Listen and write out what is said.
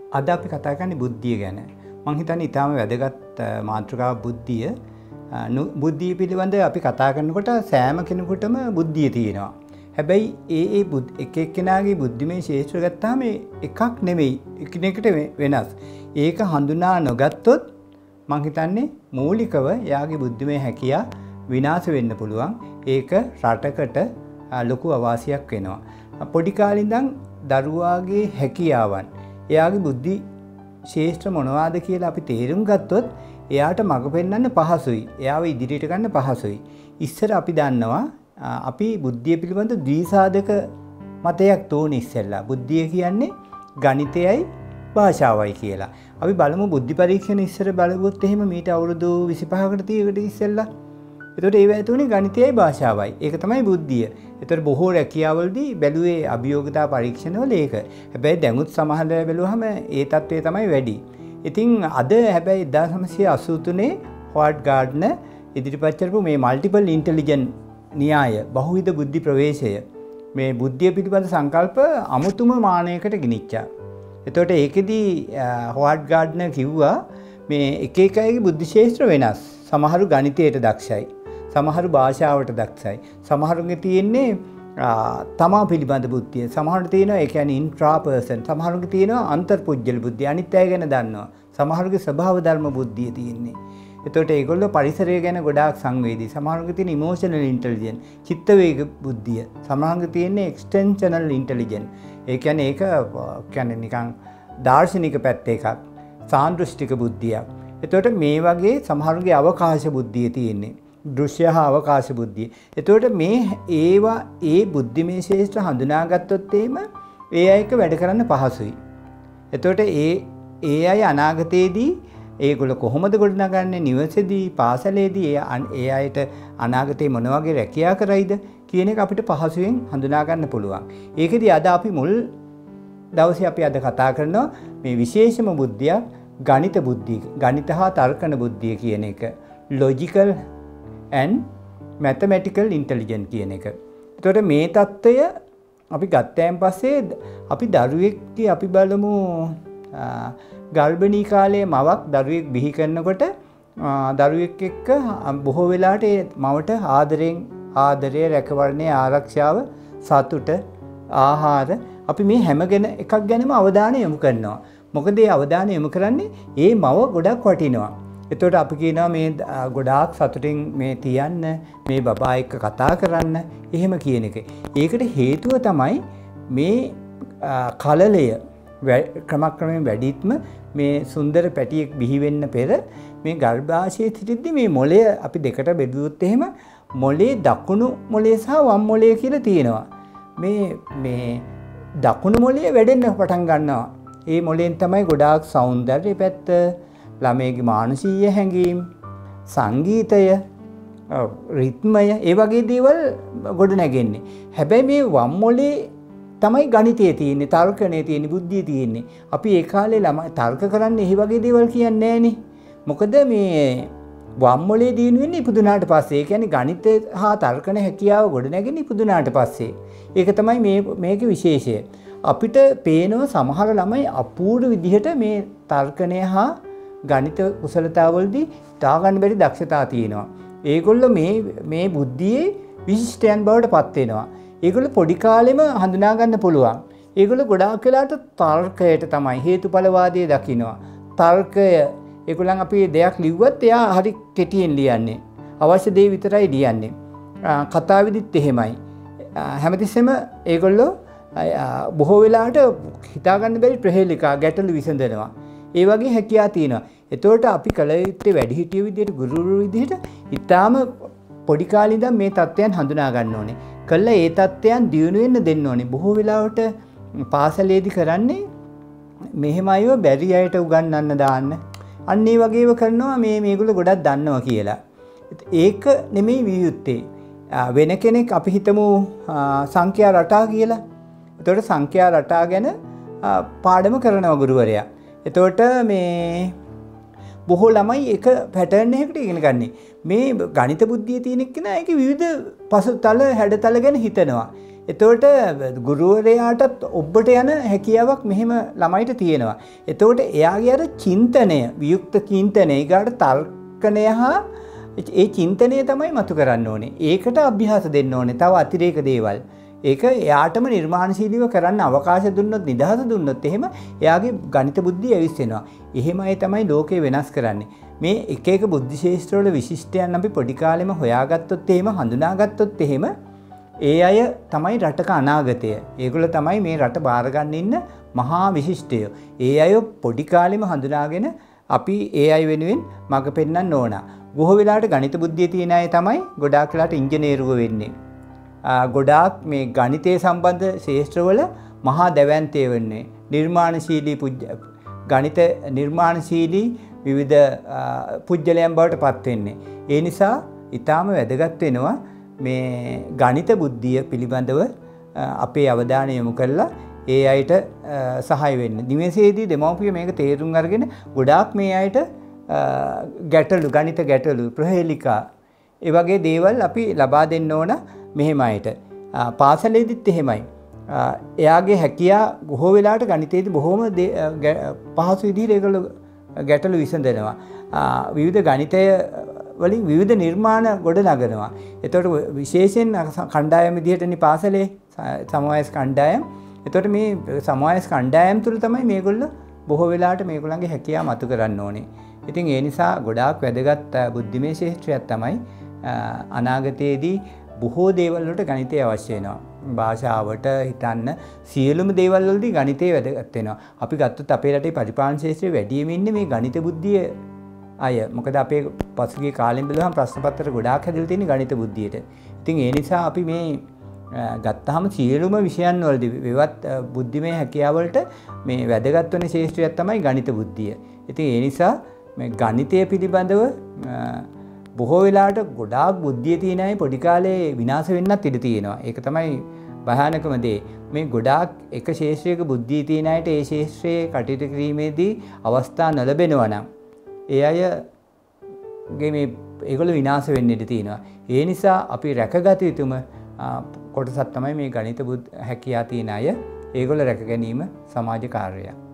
අද අපි කතා කරන්නේ බුද්ධිය ගැන. මම හිතන්නේ ඊටාම වැදගත් මාතෘකාව බුද්ධිය. බුද්ධිය පිළිබඳව අපි කතා කරනකොට සෑම කෙනෙකුටම බුද්ධිය තියෙනවා. හැබැයි ඒ එක එක්කෙනාගේ බුද්ධිමය ශේෂ්ත්‍ර ගත්තාම එකක් නෙමෙයි. එකිනෙකට වෙනස්. ඒක හඳුනා නොගත්තොත් මම හිතන්නේ මූලිකව එයාගේ බුද්ධිමය හැකියාව විනාශ වෙන්න පුළුවන්. ඒක රටකට ලොකු අවාසියක් වෙනවා. පොඩි කාලේ ඉඳන් දරුවාගේ හැකියාවන් එයාගේ බුද්ධි ශේෂ්ත්‍ර මොනවාද කියලා අපි තේරුම් ගත්තොත් එයාට මඟ පෙන්වන්න පහසුයි. එයාව ඉදිරියට ගන්න පහසුයි. ඉස්සර අපි දන්නවා අපි බුද්ධිය පිළිබඳ ද්විසාධක මතයක් තෝරන ඉස්සෙල්ලා. බුද්ධිය කියන්නේ ගණිතයයි භාෂාවයි කියලා. අපි බලමු බුද්ධි පරීක්ෂණ ඉස්සර බලුවොත් එහෙම මීට අවුරුදු 25කට 30කට ඉස්සෙල්ලා. එතකොට ඒව ඇතුලේ ගණිතයයි භාෂාවයි. ඒක තමයි බුද්ධිය. එතකොට බොහෝ රැකියාවලදී බැලුවේ අභියෝගතා පරීක්ෂණවල ඒක. හැබැයි දැනුත් සමහර වෙලාව බැලුවහම ඒ තත්ත්වය තමයි වැඩි. ඉතින් අද හැබැයි 1983 හොවර්ඩ් ගාර්ඩ්නර් ඉදිරිපත් කරපු මේ මල්ටිපල් ඉන්ටෙලිජන්ස් න්‍යාය බහුවිධ බුද්ධි ප්‍රවේශය මේ බුද්ධිය පිළිබඳ සංකල්ප අමුතුම මානයකට ගෙනිච්චා. එතකොට ඒකෙදී හොවර්ඩ් ගාර්ඩ්නර් කිව්වා මේ එක එක අයගේ බුද්ධි ශේෂ්ත්‍ර වෙනස්. සමහරු ගණිතයට දක්ෂයි. සමහරු භාෂාවට දක්ෂයි. සමහරුන්ගේ තියෙන්නේ තමා පිළිබඳ බුද්ධිය. සමහරුන්ට තියෙනවා ඒ කියන්නේ ඉන්ට්‍රා පර්සන්. සමහරුන්ගේ තියෙනවා අන්තර්පුජ්‍යල බුද්ධිය. අනිත් අය ගැන දන්නවා. සමහරුගේ ස්වභාව ධර්ම බුද්ධිය තියෙන්නේ. එතකොට ඒගොල්ලෝ පරිසරය ගැන ගොඩාක් සංවේදී. සමහරුන්ගේ තියෙන ඉමෝෂනල් ඉන්ටෙලිජන්ස්, චිත්ත වේග බුද්ධිය. සමහරුන්ගේ තියෙන්නේ එක්ස්ටෙන්ෂනල් ඉන්ටෙලිජන්ස්. ඒ කියන්නේ ඒක කියන්නේ නිකන් දාර්ශනික පැත්ත එකක්. සාන්දෘෂ්ටික බුද්ධියක්. එතකොට මේ වගේ සමහරුගේ අවකාශ බුද්ධිය තියෙන්නේ. දෘශ්‍ය හා අවකාශ බුද්ධිය. එතකොට මේ ඒවා ඒ බුද්ධිමය ශේෂ්ත්‍ර හඳුනාගත්තොත් එහෙම ඒ අයක වැඩ කරන්න පහසුයි. එතකොට ඒ අය අනාගතයේදී ඒගොල්ලෝ කොහොමද ගොඩනගන්නේ නිවසේදී පාසලේදී ඒ අයට අනාගතේ මොන වගේ රැකියාව කරයිද කියන එක අපිට පහසුවෙන් හඳුනා ගන්න පුළුවන්. ඒකෙදී අද අපි මුල් දවසේ අපි අද කතා කරනවා මේ විශේෂම බුද්ධිය ගණිත බුද්ධිය. ගණිත හා තර්කන බුද්ධිය කියන එක. logical and mathematical intelligence කියන එක. එතකොට මේ தত্ত্বය අපි ගත්තයන් පස්සේ අපි දරුවෙක්ගේ අපි බලමු ගර්භණී කාලයේ මවක් දරුවෙක් බිහි කරනකොට දරුවෙක් එක්ක බොහෝ වෙලාවට ඒ මවට ආදරය රැකවරණය ආරක්ෂාව සතුට ආහාර අපි මේ හැම එකක් ගැනම අවධානය යොමු කරනවා. මොකද ඒ අවධානය යොමු කරන්නේ ඒ මව ගොඩක් වටිනවා. එතකොට අපි කියනවා මේ ගොඩාක් සතුටින් මේ තියන්න මේ බබා එක්ක කතා කරන්න එහෙම කියන එක. ඒකට හේතුව තමයි මේ කලලය ක්‍රමක්‍රමයෙන් වැඩිත්ම මේ සුන්දර පැටියෙක් බිහි වෙන්න පෙර මේ ගර්භාෂයේ සිටිද්දි මේ මොළය අපි දෙකට බෙදුවොත් එහෙම මොළේ දකුණු මොළය සහ වම් මොළය කියලා තියෙනවා. මේ දකුණු මොළය වැඩෙන්න පටන් ගන්නවා. ඒ මොළයෙන් තමයි ගොඩාක් సౌందර්ය පැත්ත, ළමයිගේ මානසික හැඟීම්, සංගීතය, රිද්මය ඒ වගේ දේවල් ගොඩ නැගෙන්නේ. හැබැයි මේ වම් මොළේ තමයි ගණිතයේ තියෙන්නේ, තර්කණයේ තියෙන්නේ, බුද්ධිය තියෙන්නේ. අපි ඒ කාලේ ළමයි තර්ක කරන්නේ එහි වගේ දේවල් කියන්නේ නැහනේ. මොකද මේ වම් මොළේ දිනු වෙන්නේ ඉපදුනාට පස්සේ. ඒ කියන්නේ ගණිත හා තර්කණ හැකියාව ගොඩ නැගෙන්නේ ඉපදුනාට පස්සේ. ඒක තමයි මේකේ විශේෂය. අපිට පේනවා සමහර ළමයි අපූර්ව විදිහට මේ තර්කණය හා ගණිත කුසලතාවලදී තා ගන්න බැරි දක්ෂතා තියෙනවා. ඒගොල්ලෝ මේ බුද්ධියේ විශිෂ්ටයන් බවට පත් වෙනවා. ඒගොල්ලෝ පොඩි කාලෙම හඳුනා ගන්න පුළුවන්. ඒගොල්ලෝ ගොඩාක් වෙලාට තර්කයට තමයි හේතුඵලවාදයේ දකිනවා. තර්කය ඒගොල්ලන් අපි දෙයක් ලිව්වත් එයා හරි කෙටියෙන් ලියන්නේ. අවශ්‍ය දේ විතරයි ලියන්නේ. කතාවෙදිත් එහෙමයි. හැමතිස්සෙම ඒගොල්ලෝ බොහෝ වෙලාවට හිතා ගන්න බැරි ප්‍රහේලිකා ගැටලු විසඳනවා. ඒ වගේ හැකියාව තියෙනවා. එතකොට අපි කල යුත්තේ වැඩිහිටියෝ විදිහට ගුරුවරු විදිහට ඊටාම පොඩි කාලේ ඉඳන් මේ தත්ත්වයන් හඳුනා ගන්න ඕනේ. කළා ඒ தත්ත්වයන් දියුණු වෙන්න දෙන්න ඕනේ. බොහෝ වෙලාවට පාසලේදී කරන්නේ මෙහෙම අයව බැරි අයට උගන්වන්න දාන්න. අන්න ඒ වගේව කරනවා මේගොල්ලෝ ගොඩක් දන්නවා කියලා. ඒක නෙමෙයි විය යුත්තේ. වෙන කෙනෙක් අපි හිතමු සංඛ්‍යා රටා කියලා. එතකොට සංඛ්‍යා රටා ගැන පාඩම කරනවා ගුරුවරයා. එතකොට මේ බොහෝ ළමයි එක පැටර්න් එකකට ඉගෙන ගන්නේ. මේ ගණිත බුද්ධිය තියෙන කෙනා ඒකේ විවිධ පසුතල හැඩතල ගැන හිතනවා. එතකොට ගුරුවරයාටත් ඔබට යන හැකියාවක් මෙහෙම ළමයිට තියෙනවා. එතකොට එයාගේ අර චින්තනය, වියුක්ත චින්තනය, ඊගාට තර්කණය හා ඒ චින්තනය තමයි මතු කරන්න ඕනේ. ඒකට අභ්‍යාස දෙන්න ඕනේ. තව අතිරේක දේවල්. ඒක එයාටම නිර්මාණශීලීව කරන්න අවකාශ දුන්නොත්, නිදහස දුන්නොත් එහෙම එයාගේ ගණිත බුද්ධිය ඇවිස්සෙනවා. එහෙමයි තමයි ලෝකේ වෙනස් කරන්නේ. මේ එක එක බුද්ධි ශේෂ්ත්‍රවල විශිෂ්ටයන් අපි පොඩි කාලෙම හොයාගත්තොත් එහෙම, හඳුනාගත්තොත් එහෙම ඒ අය තමයි රටක අනාගතය. ඒගොල්ලෝ තමයි මේ රට බාර ගන්න ඉන්න මහා විශිෂ්ටයෝ. ඒ අය පොඩි කාලෙම හඳුනාගෙන අපි ඒ අය වෙනුවෙන් මඟ පෙන්වන්න ඕන. බොහෝ වෙලාවට ගණිත බුද්ධිය තියෙන අය තමයි ගොඩාක් වෙලාවට ඉංජිනේරුවෝ වෙන්නේ. ගොඩාක් මේ ගණිතය සම්බන්ධ ශේෂ්ත්‍රවල මහා දැවැන්තය වෙන්නේ. නිර්මාණශීලී ගණිත නිර්මාණශීලී විවිධ පුජ්‍යලයන් බවට පත් වෙන්නේ. ඒ නිසා ඊටාම වැදගත් වෙනවා මේ ගණිත බුද්ධිය පිළිබඳව අපේ අවධානය යොමු කරලා ඒ අයට සහාය වෙන්න. නිවසේදී දෙමව්පිය මේක තේරුම් අරගෙන ගොඩාක් මේ අයට ගැටලු, ගණිත ගැටලු, ප්‍රහේලිකා ඒ වගේ දේවල් අපි ලබා දෙන්න ඕන මෙහෙම අයට. පාසලේදීත් එහෙමයි. එයාගේ හැකියා බොහෝ වෙලාවට ගණිතයේදී බොහොම පහසු විදිහට ඒගොල්ලෝ ගැටලු විසඳනවා. විවිධ ගණිතය වලින් විවිධ නිර්මාණ ගොඩ නගනවා. එතකොට විශේෂයෙන් කණ්ඩායම් විදිහටනේ පාසලේ සමවයස් කණ්ඩායම්. එතකොට මේ සමවයස් කණ්ඩායම් තුළ තමයි මේගොල්ලෝ බොහෝ වෙලාවට මේගොල්ලන්ගේ හැකියාව මතු කරන්න ඕනේ. ඉතින් ඒ නිසා ගොඩාක් වැදගත් බුද්ධිමය ශේෂ්ත්‍රයක් තමයි අනාගතයේදී බොහෝ දේවල් වලට ගණිතය අවශ්‍ය වෙනවා. භාෂාවට හිතන්න සියලුම දේවල් වලදී ගණිතය වැදගත් වෙනවා. අපි ගත්තොත් අපේ රටේ පරිපාලන ශාස්ත්‍රයේ වැඩිම ඉන්නේ මේ ගණිත බුද්ධිය අය. මොකද අපේ පසුගිය කාලෙන් බැලුවම ප්‍රශ්න පත්‍ර ගොඩාක් හැදලා තියෙන්නේ ගණිත බුද්ධියට. ඉතින් ඒ නිසා අපි මේ ගත්තාම සියලුම විෂයන් වලදී වෙවත් බුද්ධිමය හැකියාව වලට මේ වැදගත් වෙන ශාස්ත්‍රයක් තමයි ගණිත බුද්ධිය. ඉතින් ඒ නිසා මේ ගණිතය පිළිබඳව බොහෝ වෙලාවට ගොඩාක් බුද්ධිය තියෙන අය පොඩි කාලේ විනාශ වෙන්නත් ඉඩ තියෙනවා. ඒක තමයි භයානකම දේ. මේ ගොඩාක් එක ශාස්ත්‍රයක බුද්ධිය තියෙන අයට ඒ ශාස්ත්‍රයේ කටයුතු කිරීමේදී අවස්ථා නොලැබෙනවා නම් ඒ අයගේ මේ ඒගොල්ලෝ විනාශ වෙන්න ඉඩ තියෙනවා. ඒ නිසා අපි රැකගත යුතුම කොටසක් තමයි මේ ගණිත හැකියාව තියෙන අය. ඒගොල්ලෝ රැක ගැනීම සමාජ කාර්යයක්.